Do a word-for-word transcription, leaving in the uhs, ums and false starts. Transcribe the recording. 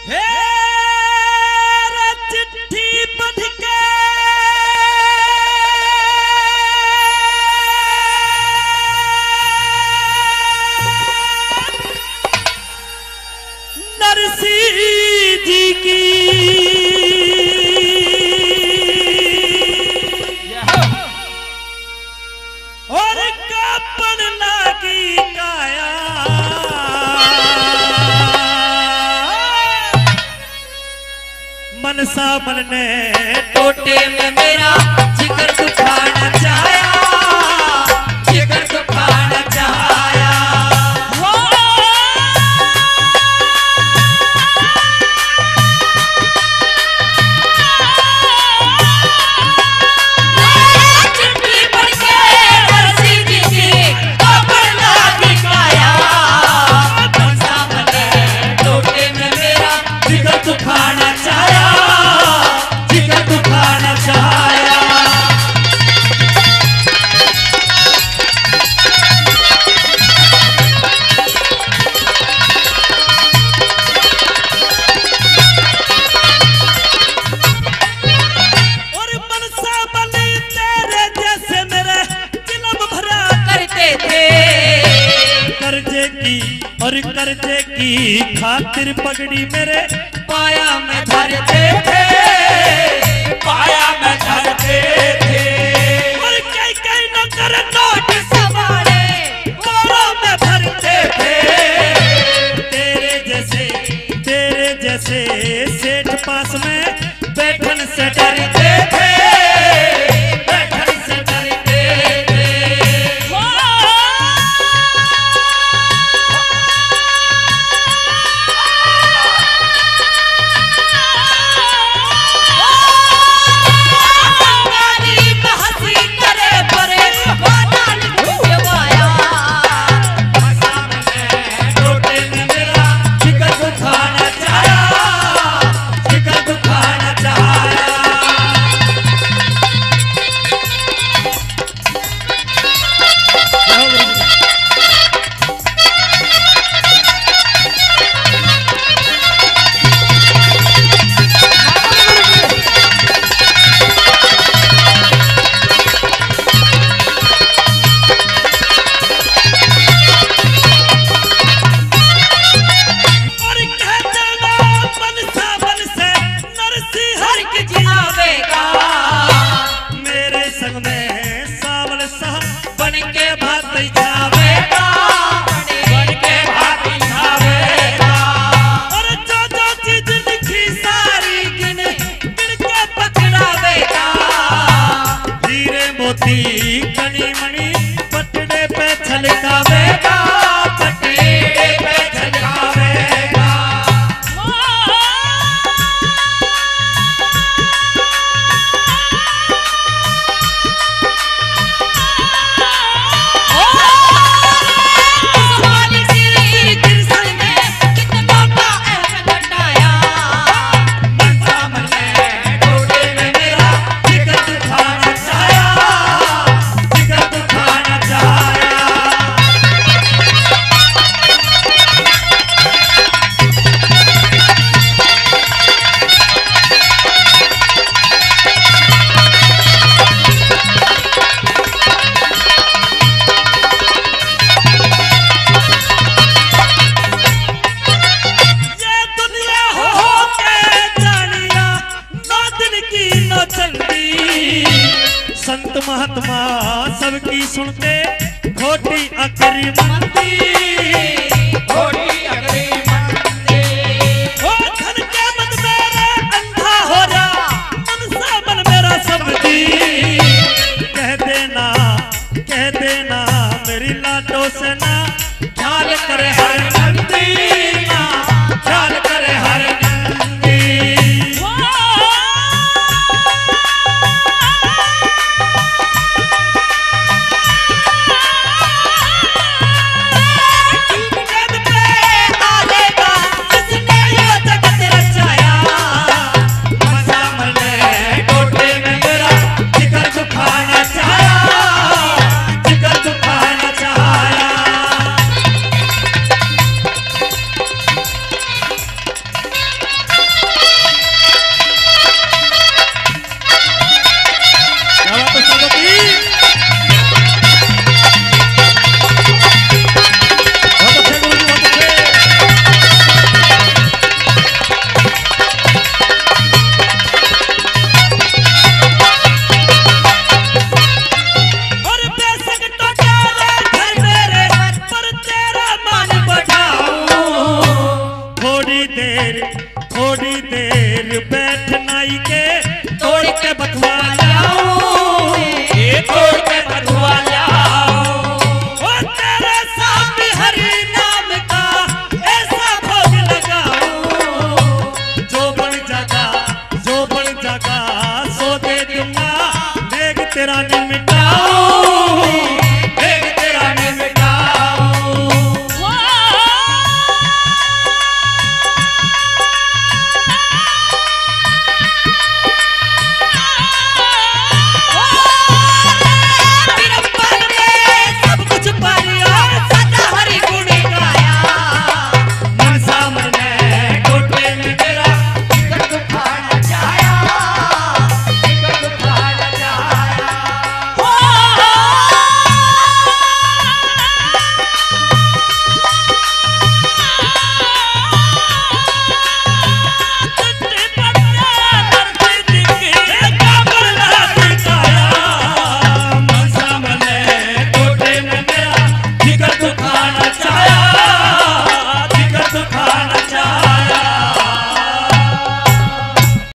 हे चिट्ठी पढ़ के नरसी जी की और कापड़ लागी काया मनसा मन ने टोटे में मेरा जिगर दुखाना चाहा, जिगर दुखाना चाहा। चिट्ठी पढ़ के नरसी जी की कापड़ लागी काया, मनसा मन ने टोटे में मेरा जिगर दुखाना चाहा, जिगर दुखाना चाहा। और मनसा मन तेरे जैसे मेरे जिलम भरा करते थे कर्जे की और कर्जे की खातिर पगड़ी मेरे पाया में धरते थे, पाया में धरते थे। और कई कई न कर नोट सवारे गोरों में भरते थे तेरे जैसे तेरे जैसे सेठ पास में बैठन से डरते थे, बैठन से डरते थे। गरीब हंसी करे परे वो डाल डूबवाया, मनसा मन ने टोटे में मेरा जिगर दुखाना चाहा, जिगर दुखाना चाहा। और कह देना मनसा मन से नरसिंहर की जी आवेगा मेरे संग में सावल साहब बन के भात जावेगा, बन के भात जावेगा। और जो जो चीज लिखी सारी गिन गिन के पकड़ावेगा हीरे मोती कनी मणि पटड़े पे छलकावेगा, पटेड़े पे झलकावेगा। उस्मानी श्री कृष्ण ने कितना का अहम घटाया, मनसा मन ने टोटे में मेरा जिगर दुखाना चाहा, जिगर दुखाना चाहा। ये दुनिया हो के जानिया नौ दिन की नौ चलती संत महात्मा सबकी सुनते खोटी अकरी मंदी घोड़ी अगली मंदी। ओ धन के मत मेरे अंधा हो जा मनसा मन मेरा समझी कह देना कह देना मेरी लाडो से ना ख्याल करे हर नंदी ना ख्याल करे हर नंदी। जब पे देर थोड़ी देर बैठ नाई के तोड़ के बथवा ये तोड़